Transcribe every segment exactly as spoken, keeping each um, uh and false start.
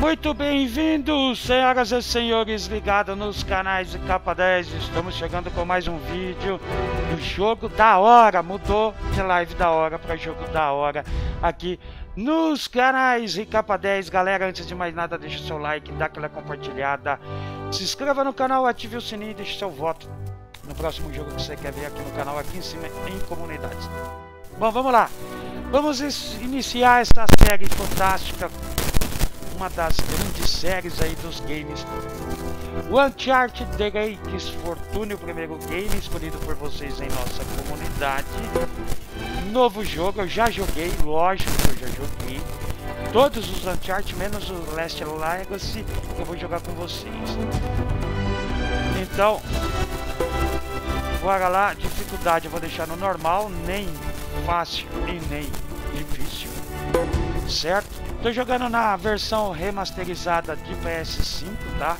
Muito bem-vindos, senhoras e senhores, ligados nos canais de Capa dez. Estamos chegando com mais um vídeo do jogo da hora. Mudou de live da hora para jogo da hora aqui nos canais de Capa dez. Galera, antes de mais nada, deixa o seu like, dá aquela compartilhada, se inscreva no canal, ative o sininho e deixe seu voto no próximo jogo que você quer ver aqui no canal, aqui em cima em comunidades. Bom, vamos lá. Vamos iniciar essa série fantástica, uma das grandes séries aí dos games, o Uncharted The Drake's Fortune, o primeiro game escolhido por vocês em nossa comunidade. Novo jogo, eu já joguei, lógico que eu já joguei todos os Uncharted, menos o Last Legacy, que eu vou jogar com vocês. Então, bora lá. Dificuldade eu vou deixar no normal, nem fácil e nem difícil, certo? Tô jogando na versão remasterizada de P S cinco, tá?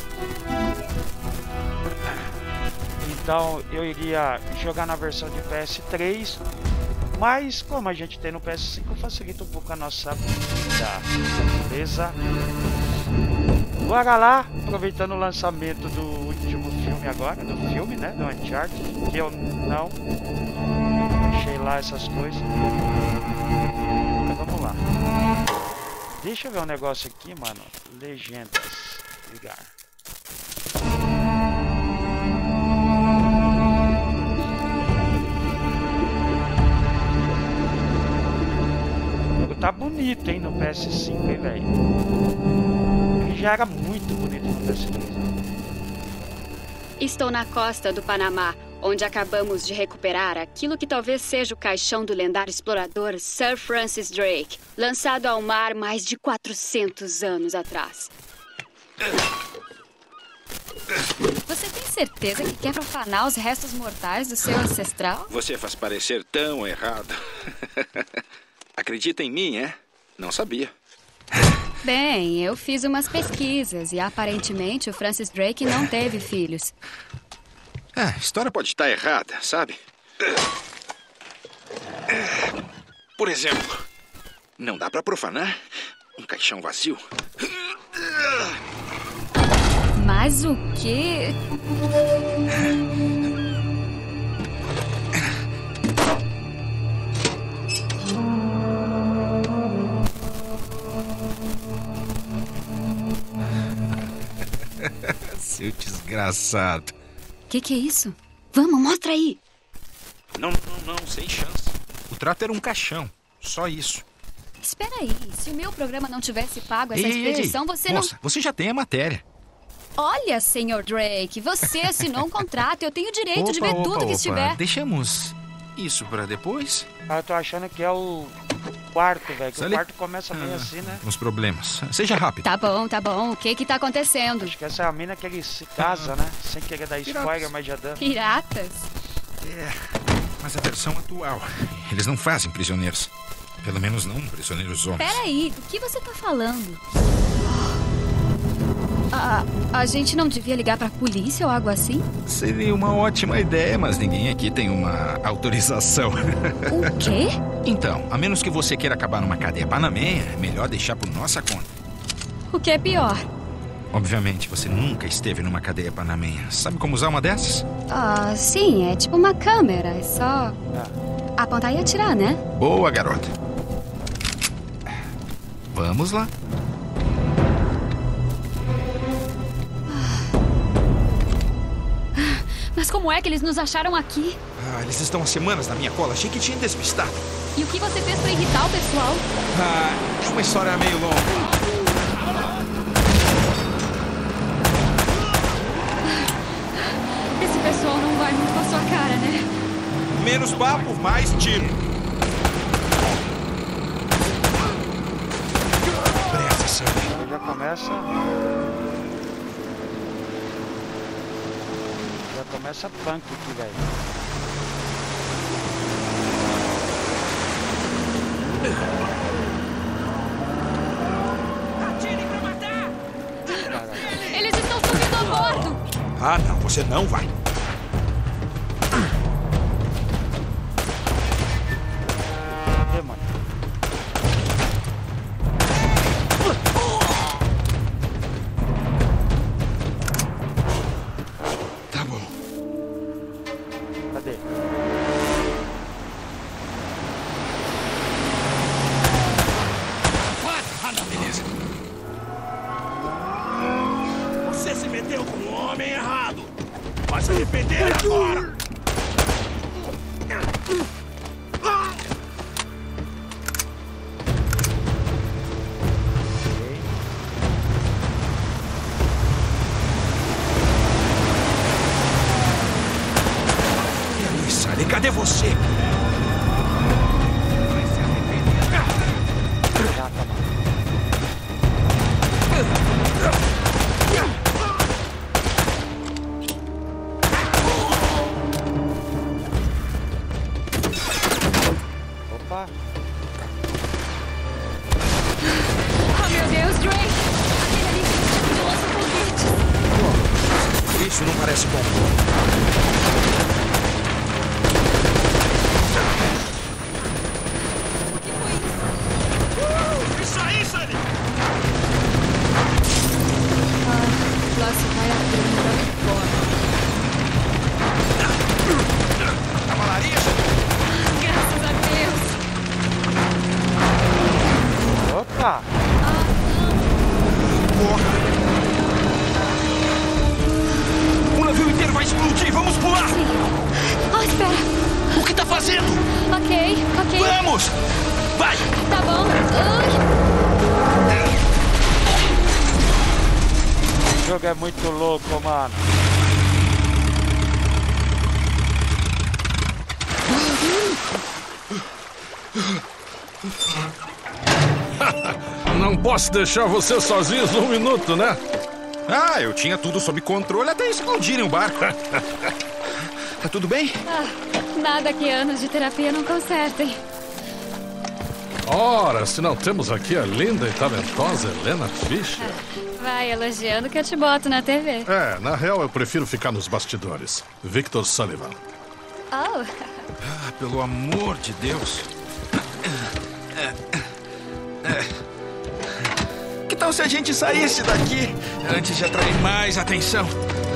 Então eu iria jogar na versão de P S três, mas como a gente tem no P S cinco, facilita um pouco a nossa vida, beleza? Bora lá, aproveitando o lançamento do último filme agora, do filme, né, do Uncharted, que eu não deixei lá essas coisas. Então vamos lá. Deixa eu ver um negócio aqui, mano. Legendas. Ligar. O jogo tá bonito, hein, no P S cinco, hein, velho. Ele já era muito bonito no P S três. Estou na costa do Panamá, onde acabamos de recuperar aquilo que talvez seja o caixão do lendário explorador Sir Francis Drake, lançado ao mar mais de quatrocentos anos atrás. Você tem certeza que quer profanar os restos mortais do seu ancestral? Você faz parecer tão errado. Acredita em mim, é? Não sabia. Bem, eu fiz umas pesquisas e aparentemente o Francis Drake não teve filhos. Ah, a história pode estar errada, sabe? Por exemplo, não dá pra profanar um caixão vazio. Mas o quê? Seu desgraçado. Que que é isso? Vamos, mostra aí. Não, não, não, sem chance. O trato era um caixão, só isso. Espera aí, se o meu programa não tivesse pago essa ei, expedição, ei, você moça, não... você já tem a matéria. Olha, senhor Drake, você assinou um contrato, eu tenho o direito opa, de ver opa, tudo opa. que estiver. Deixamos isso pra depois? Ah, eu tô achando que é o quarto, velho, que Sally? o quarto começa bem Ah, assim, né? Uns problemas. Seja rápido. Tá bom, tá bom, o que que tá acontecendo? Acho que essa é a mina que ele se casa, né? Sem querer dar spoiler, Piratas. mas já dando. Piratas? É, mas a versão atual. Eles não fazem prisioneiros. Pelo menos não prisioneiros homens. Peraí, do que você tá falando? A, a gente não devia ligar pra polícia ou algo assim? Seria uma ótima ideia, mas ninguém aqui tem uma autorização. O quê? Então, a menos que você queira acabar numa cadeia panamenha, é melhor deixar por nossa conta. O que é pior? Obviamente, você nunca esteve numa cadeia panamenha. Sabe como usar uma dessas? Ah, sim, é tipo uma câmera, é só apontar e atirar, né? Boa, garota. Vamos lá. Mas como é que eles nos acharam aqui? Ah, eles estão há semanas na minha cola. Achei que tinha despistado. E o que você fez pra irritar o pessoal? Ah, é uma história meio longa. Esse pessoal não vai muito com a sua cara, né? Menos papo, mais tiro. Presta, Sam. Já começa. Já começa punk aqui, velho. Eles estão subindo a bordo! Ah, não, você não vai. se meteu com o homem errado. Vai se arrepender agora. Sally, cadê você? Opa! Oh, meu Deus, Drake! Aquele ali que lança foguetes. Isso não parece bom. Isso aí, Sully! Ah, lá se vai abrindo da porta. Cavalaria! Graças a Deus! Opa! O navio inteiro vai explodir! Vamos pular! Sim. Oh, espera! O que tá fazendo? Ok, ok. Vamos! Vai! Tá bom. Ai. O jogo é muito louco, mano. Não posso deixar você sozinhos um minuto, né? Ah, eu tinha tudo sob controle até explodirem o barco. Tá tudo bem? Ah, nada que anos de terapia não consertem. Ora, se não temos aqui a linda e talentosa Helena Fischer. Vai elogiando que eu te boto na T V. É, na real eu prefiro ficar nos bastidores. Victor Sullivan. Oh, Ah, pelo amor de Deus. Que tal se a gente saísse daqui antes de atrair mais atenção?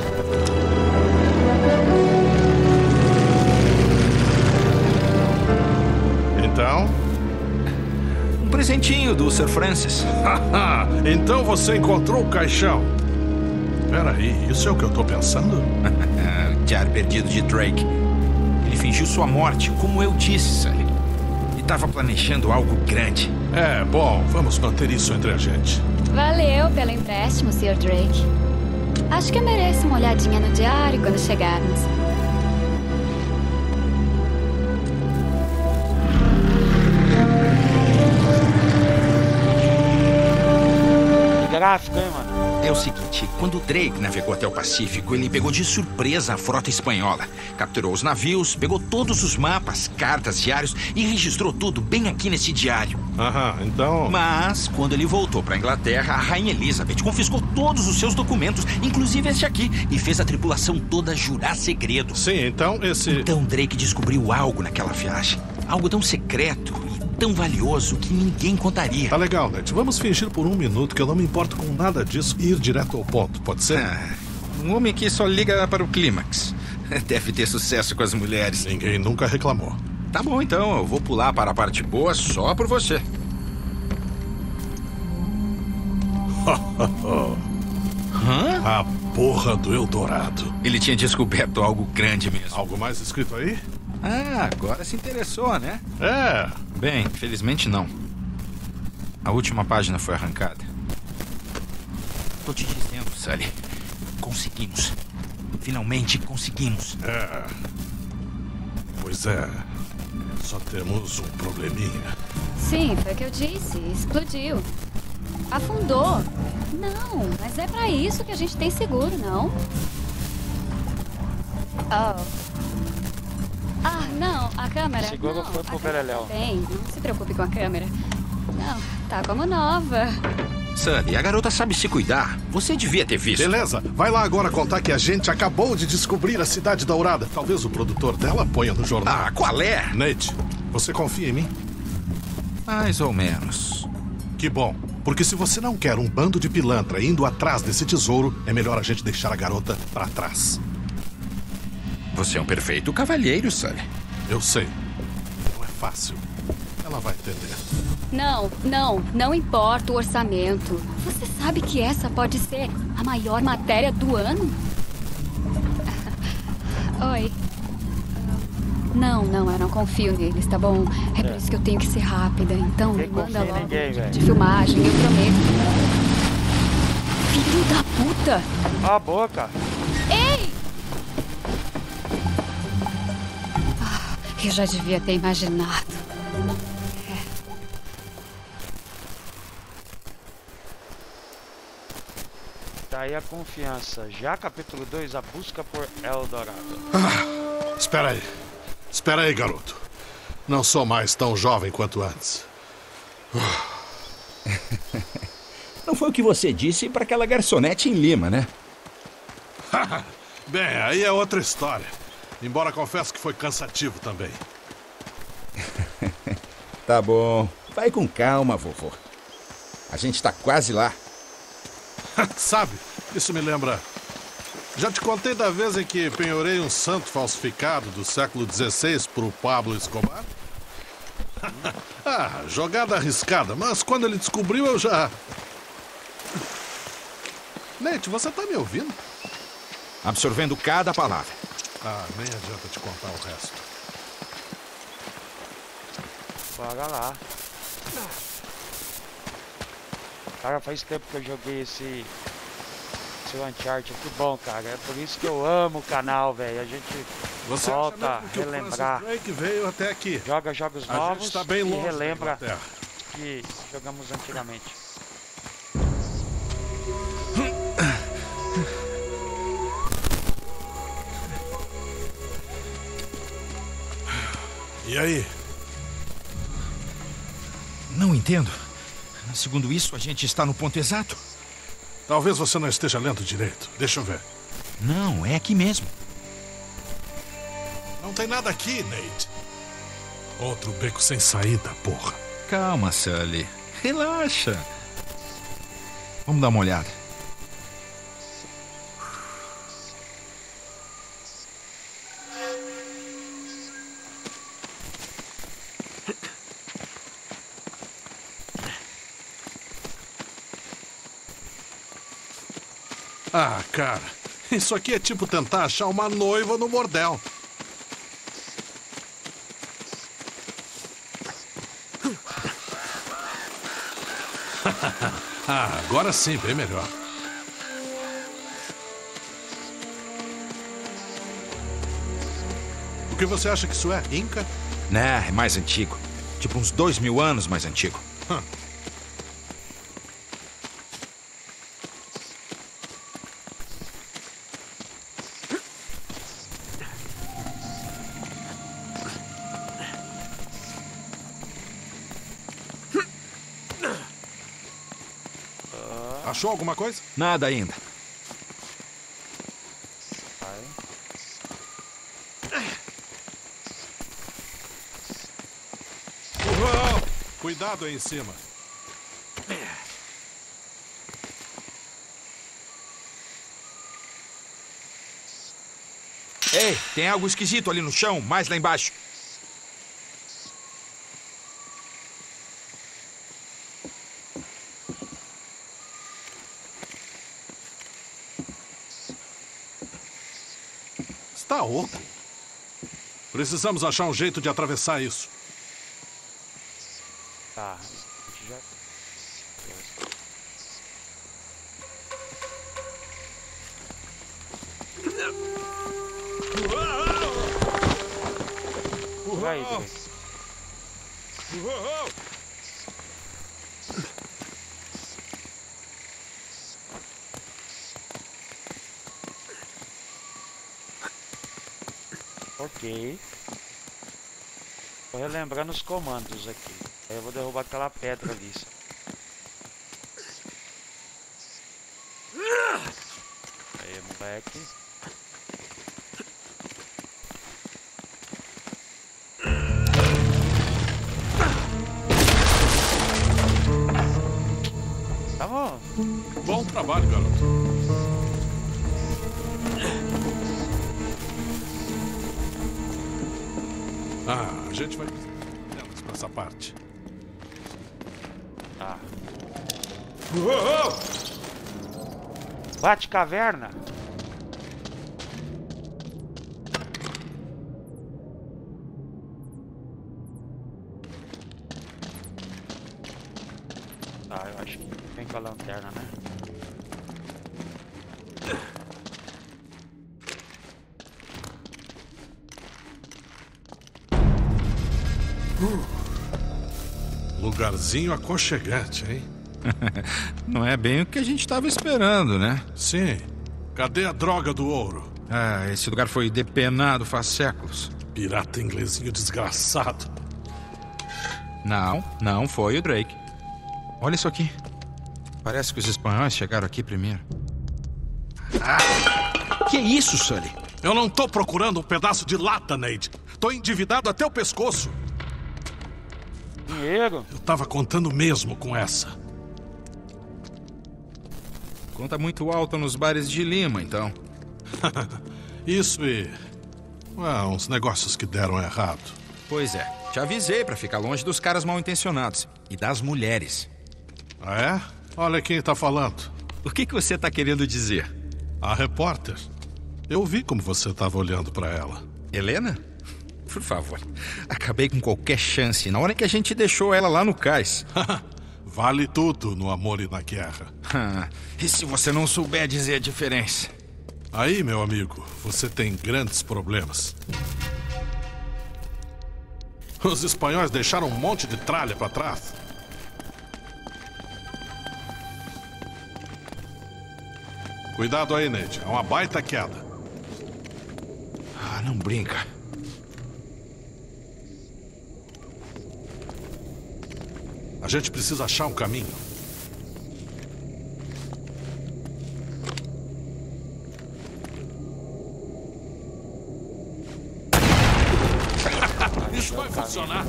Então? Um presentinho do Sir Francis. Então você encontrou o caixão. Peraí, isso é o que eu tô pensando? O diário perdido de Drake. Ele fingiu sua morte, como eu disse, Sully. E estava planejando algo grande. É, bom, vamos manter isso entre a gente. valeu pelo empréstimo, senhor Drake. Acho que eu mereço uma olhadinha no diário quando chegarmos. Gráfico, hein, mano? É o seguinte, quando o Drake navegou até o Pacífico, ele pegou de surpresa a frota espanhola. Capturou os navios, pegou todos os mapas, cartas, diários e registrou tudo bem aqui nesse diário. Aham, então... Mas, quando ele voltou para a Inglaterra, a Rainha Elizabeth confiscou todos os seus documentos, inclusive este aqui, e fez a tripulação toda jurar segredo. Sim, então esse... Então Drake descobriu algo naquela viagem. Algo tão secreto e tão valioso que ninguém contaria. Tá legal, Ned. Vamos fingir por um minuto que eu não me importo com nada disso e ir direto ao ponto, pode ser? Ah, um homem que só liga para o clímax. Deve ter sucesso com as mulheres. Ninguém nunca reclamou. Tá bom, então. Eu vou pular para a parte boa só por você. Hã? A porra do Eldorado. Ele tinha descoberto algo grande mesmo. Algo mais escrito aí? Ah, agora se interessou, né? É. Bem, felizmente não. A última página foi arrancada. Tô te dizendo, Sully. Conseguimos. Finalmente conseguimos. É. Pois é. Só temos um probleminha. Sim, foi o que eu disse. Explodiu. Afundou. Não, mas é pra isso que a gente tem seguro, não? Oh. Ah, não, a câmera. Seguro não, foi pro a câmera Beleléu. tá bem, não se preocupe com a câmera. Não, tá como nova. Sully, a garota sabe se cuidar. Você devia ter visto. Beleza, vai lá agora contar que a gente acabou de descobrir a Cidade Dourada. Talvez o produtor dela ponha no jornal. Ah, qual é? Nate, você confia em mim? Mais ou menos. Que bom, porque se você não quer um bando de pilantra indo atrás desse tesouro, é melhor a gente deixar a garota pra trás. Você é um perfeito cavalheiro, Sully. Eu sei. Não é fácil. Ela vai entender. Não, não, não importa o orçamento. Você sabe que essa pode ser a maior matéria do ano? Oi. Não, não, eu não confio neles, tá bom? É por isso que eu tenho que ser rápida. Então, me manda logo ninguém, de, de filmagem, eu prometo. Filho da puta! Cala a boca! Ei! Ah, eu já devia ter imaginado. Daí a confiança. Já capítulo dois, a busca por Eldorado. Ah, espera aí. Espera aí, garoto. Não sou mais tão jovem quanto antes. Não foi o que você disse para aquela garçonete em Lima, né? Bem, aí é outra história. Embora confesso que foi cansativo também. Tá bom. Vai com calma, vovô. A gente tá quase lá. Sabe, isso me lembra... Já te contei da vez em que penhorei um santo falsificado do século dezesseis pro Pablo Escobar? Ah, jogada arriscada, mas quando ele descobriu eu já... Nate, você tá me ouvindo? Absorvendo cada palavra. Ah, nem adianta te contar o resto. Bora lá. Cara, faz tempo que eu joguei esse... Esse Uncharted. Que bom, cara. É por isso que eu amo o canal, velho. A gente você volta a que relembrar. O Drake veio até aqui. Joga jogos a novos gente tá bem longe e relembra da que jogamos antigamente. E aí? Não entendo. Segundo isso, a gente está no ponto exato. Talvez você não esteja lendo direito. Deixa eu ver. Não, é aqui mesmo. Não tem nada aqui, Nate. Outro beco sem saída, porra. Calma, Sully. Relaxa. Vamos dar uma olhada. Ah, cara, isso aqui é tipo tentar achar uma noiva no bordel. Ah, agora sim, bem melhor. O que você acha que isso é? Inca? Né, é mais antigo. Tipo uns dois mil anos mais antigo. Hum. Achou alguma coisa? Nada ainda. Uou! Cuidado aí em cima. Ei, tem algo esquisito ali no chão, mais lá embaixo. Está oco. Precisamos achar um jeito de atravessar isso. Tá. Já... Vai, Drake. Ok. Tô relembrando os comandos aqui. Aí eu vou derrubar aquela pedra ali. Aí, moleque. Tá bom. Bom trabalho, garoto. Ah, a gente vai para essa parte. Tá. Bate caverna. Tá, eu acho que vem com a lanterna, né? Lugarzinho aconchegante, hein? Não é bem o que a gente estava esperando, né? Sim. Cadê a droga do ouro? Ah, esse lugar foi depenado faz séculos. Pirata inglesinho desgraçado. Não, não foi o Drake. Olha isso aqui. Parece que os espanhóis chegaram aqui primeiro. Ah! Que isso, Sully? Eu não tô procurando um pedaço de lata, Nate. Tô endividado até o pescoço. Dinheiro? Eu tava contando mesmo com essa. Conta muito alta nos bares de Lima, então. Isso e... Ah, uns negócios que deram errado. Pois é. Te avisei pra ficar longe dos caras mal intencionados. E das mulheres. Ah, é? Olha quem tá falando. O que, que você tá querendo dizer? A repórter. Eu vi como você tava olhando pra ela. Helena? Por favor. Acabei com qualquer chance na hora que a gente deixou ela lá no cais. Vale tudo no amor e na guerra. E se você não souber dizer a diferença? Aí, meu amigo, você tem grandes problemas. Os espanhóis deixaram um monte de tralha pra trás. Cuidado aí, Nate. É uma baita queda. Ah, não brinca. A gente precisa achar um caminho. Isso vai funcionar.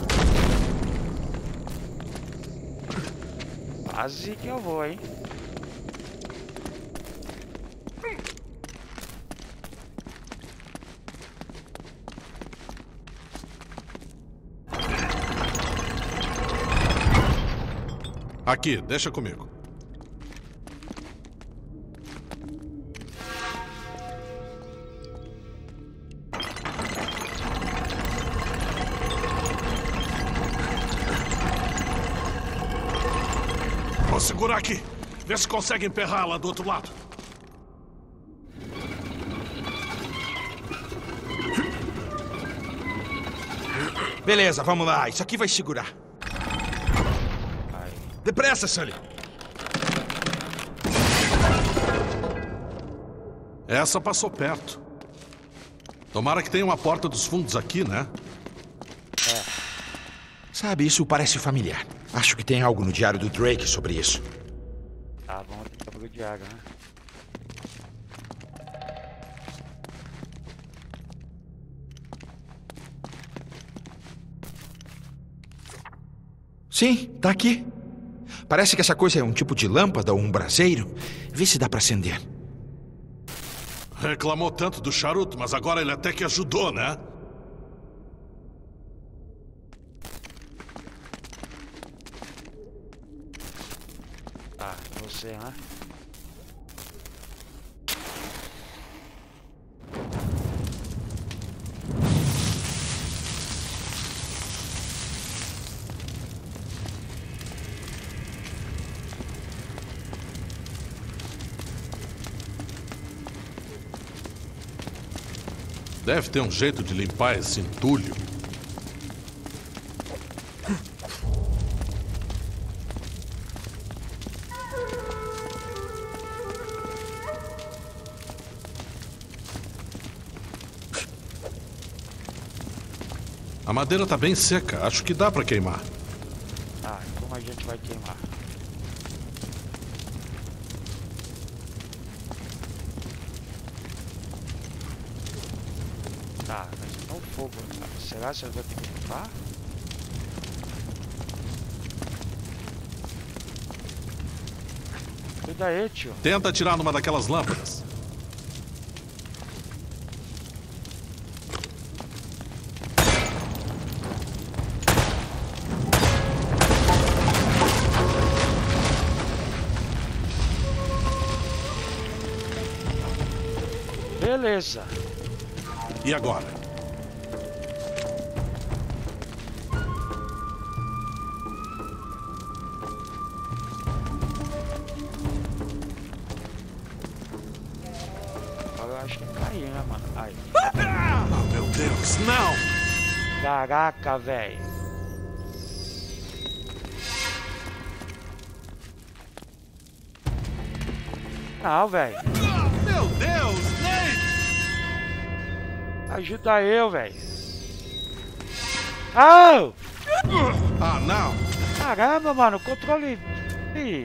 Quase que eu vou, hein? Aqui, deixa comigo. Vou segurar aqui. Vê se consegue emperrar lá do outro lado. Beleza, vamos lá. Isso aqui vai segurar. Depressa, Sully. Essa passou perto. Tomara que tenha uma porta dos fundos aqui, né? É. Sabe, isso parece familiar. Acho que tem algo no diário do Drake sobre isso. Tá, vamos tentar abrir o diário, né? Sim, tá aqui. Parece que essa coisa é um tipo de lâmpada ou um braseiro. Vê se dá pra acender. Reclamou tanto do charuto, mas agora ele até que ajudou, né? Tá, você, né? Deve ter um jeito de limpar esse entulho. A madeira tá bem seca. Acho que dá pra queimar. Ah, como a gente vai queimar? Tá, mas não fogo. Será que eu vou ter que limpar? Cuida aí, tio. Tenta atirar numa daquelas lâmpadas. Beleza. E agora? Eu acho que caiu, né, mano? Ai. Ah, meu Deus, não! Caraca, velho. Não, velho. Meu Deus, Nate! Ajuda eu, velho. Oh! Ah, não! Caramba, mano, o controle. Ih.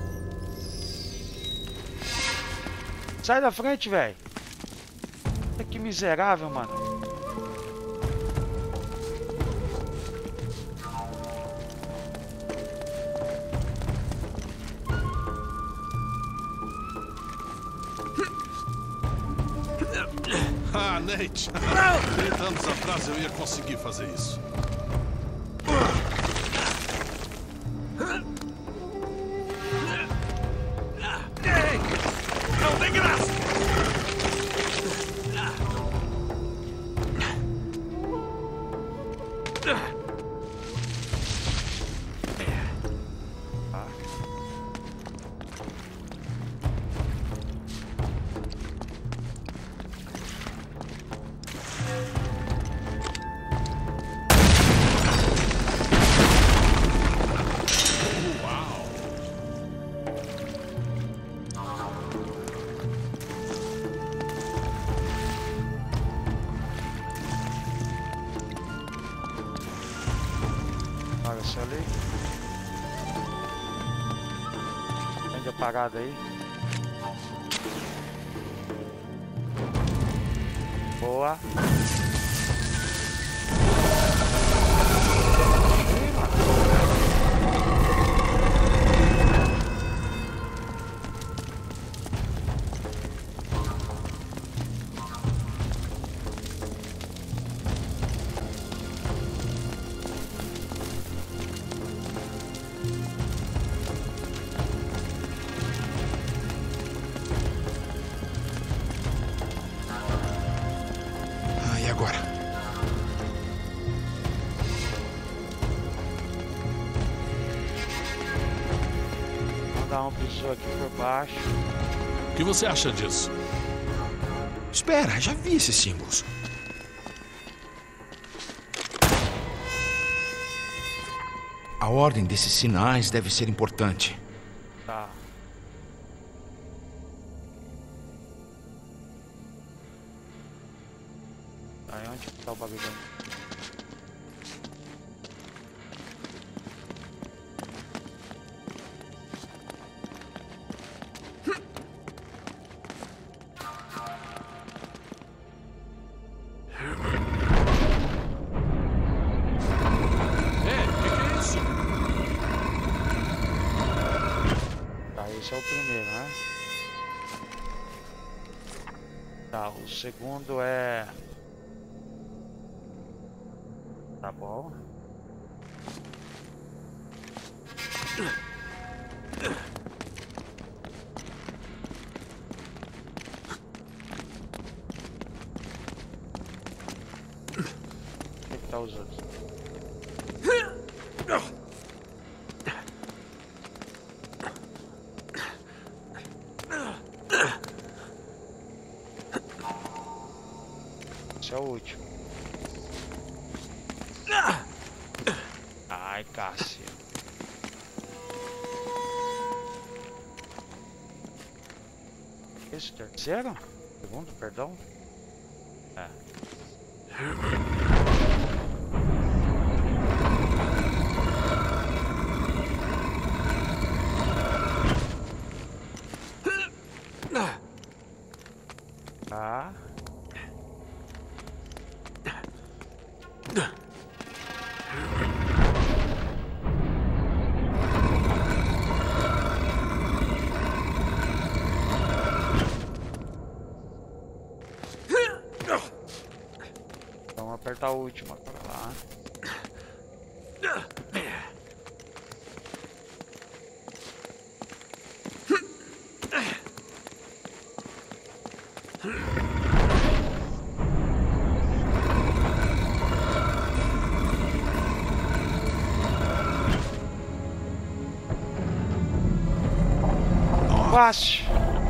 Sai da frente, velho. Que miserável, mano. Ah, Nate! trinta anos atrás eu ia conseguir fazer isso. Ei! Não tem graça! Olha só ali. Ainda parado aí. Boa. Ah, e agora? Vou dar uma pessoa aqui por baixo. O que você acha disso? Espera, já vi esses símbolos. A ordem desses sinais deve ser importante. Tá. Aí onde que tá o bagulho? Ei, o que, que é isso? Tá, esse é o primeiro, né? Tá, o segundo é... Tá bom. O que que tá os outros? Esse é o último. Ai, Cássio. Esse terceiro? Segundo, perdão? É. Tá. Vamos apertar o último agora lá. fácil.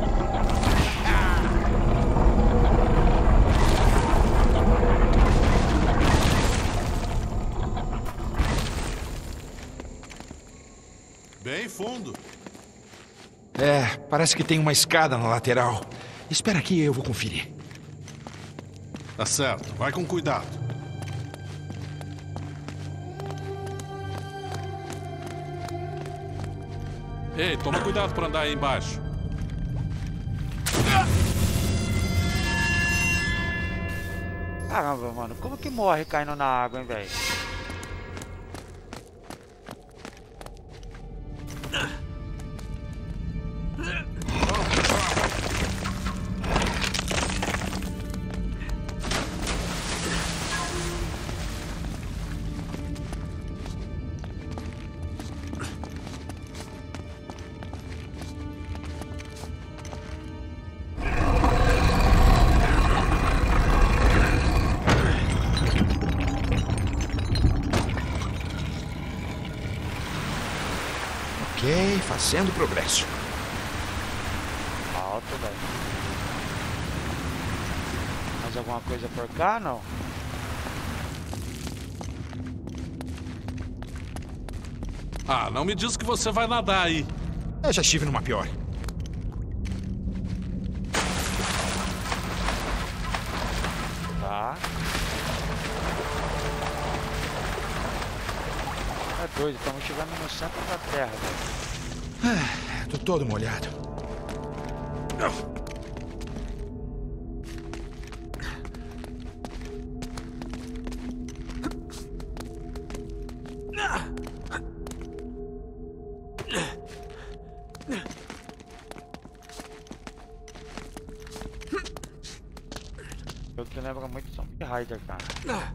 Bem fundo. É, parece que tem uma escada na lateral. Espera aqui, eu vou conferir. Tá certo, vai com cuidado. Ei, toma cuidado pra andar aí embaixo. Caramba, mano, como que morre caindo na água, hein, velho? Ok, fazendo progresso. Alto, velho. Mais alguma coisa por cá, não? Ah, não me diz que você vai nadar aí. Eu já estive numa pior. Tá. É doido, estamos chegando no centro da Terra, velho. Ah, tô todo molhado. Eu que lembro muito de Tomb Raider, cara.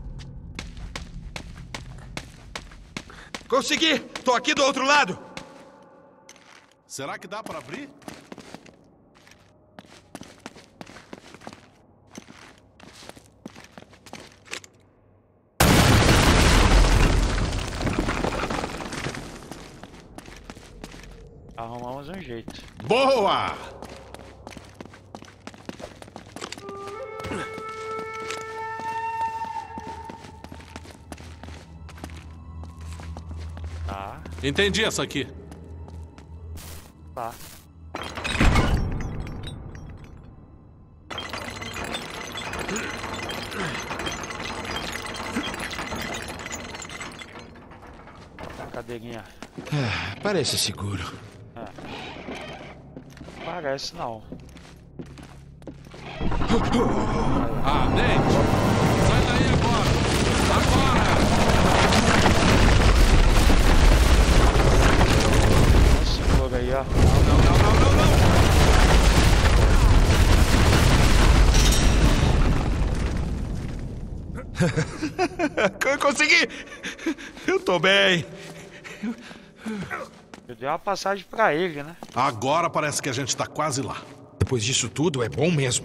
Consegui! Tô aqui do outro lado! Será que dá pra abrir? Arrumamos um jeito. Boa! Tá, Entendi essa aqui. tá. Tá, cadeirinha. Ah, parece seguro. Parece não. Ah, Nate! Sai daí agora! Agora! Segura aí, ó. Não, não, não, não, não! Consegui! Eu tô bem. Eu dei uma passagem pra ele, né? Agora parece que a gente tá quase lá. Depois disso tudo, é bom mesmo.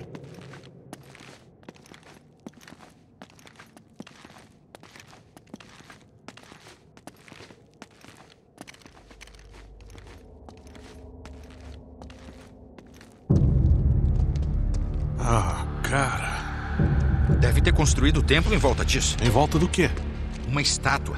Ah, cara. Deve ter construído o templo em volta disso. Em volta do quê? Uma estátua.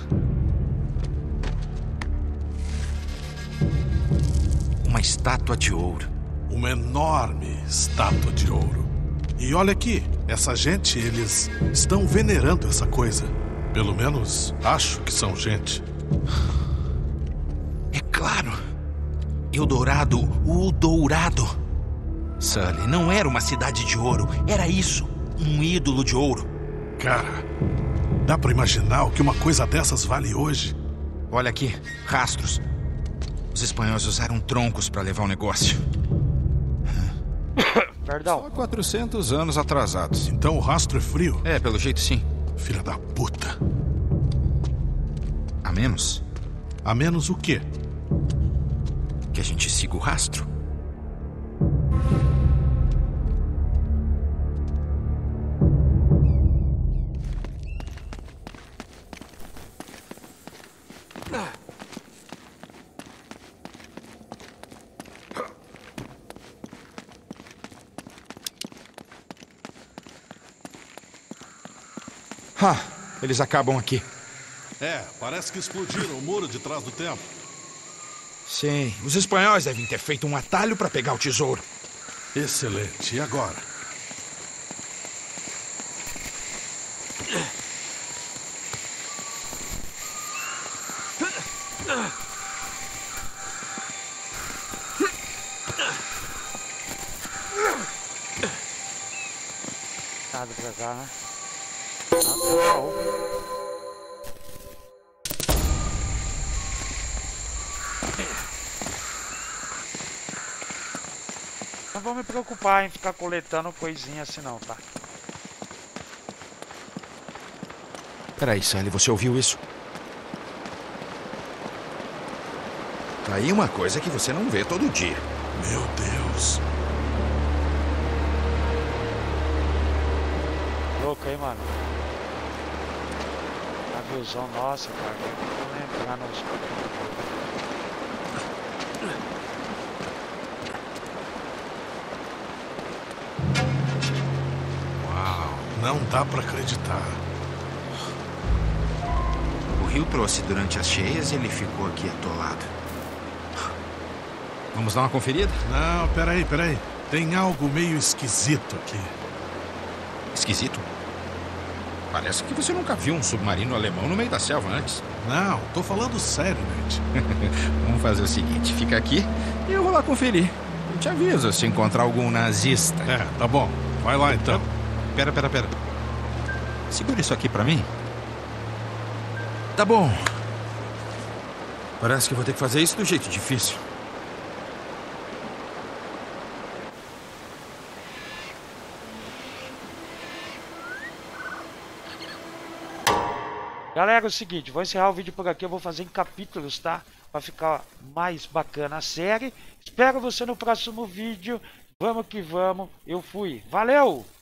Uma estátua de ouro. Uma enorme estátua de ouro. E olha aqui, essa gente, eles estão venerando essa coisa. Pelo menos, acho que são gente. É claro. Eldorado, o Dourado. Sully, não era uma cidade de ouro. Era isso, um ídolo de ouro. Cara, dá pra imaginar o que uma coisa dessas vale hoje? Olha aqui, rastros. Os espanhóis usaram troncos para levar o negócio. Perdão. Só quatrocentos anos atrasados. Então o rastro é frio? É, pelo jeito sim. Filha da puta. A menos A menos o quê? que a gente siga o rastro. Ah, eles acabam aqui. É, parece que explodiram o muro de trás do templo. Sim, os espanhóis devem ter feito um atalho para pegar o tesouro. Excelente. E agora? Nada pra cá, né? Natural. Não vou me preocupar em ficar coletando coisinha assim não, tá? Peraí, Sully, você ouviu isso? Tá aí uma coisa que você não vê todo dia. Meu Deus. Louco, hein, mano? Naviozão, nossa, cara. Vamos entrar nos... Uau, não dá pra acreditar. O rio trouxe durante as cheias e ele ficou aqui atolado. Vamos dar uma conferida? Não, peraí, peraí. Tem algo meio esquisito aqui. Esquisito? Parece que você nunca viu um submarino alemão no meio da selva antes. Não, tô falando sério, Nate. Vamos fazer o seguinte, fica aqui e eu vou lá conferir. Eu te aviso se encontrar algum nazista. É, tá bom. Vai lá então. Pera, pera, pera. Segura isso aqui pra mim. Tá bom. Parece que vou ter que fazer isso do jeito difícil. Galera, é o seguinte, vou encerrar o vídeo por aqui, eu vou fazer em capítulos, tá? Pra ficar mais bacana a série. Espero você no próximo vídeo. Vamos que vamos. Eu fui. Valeu!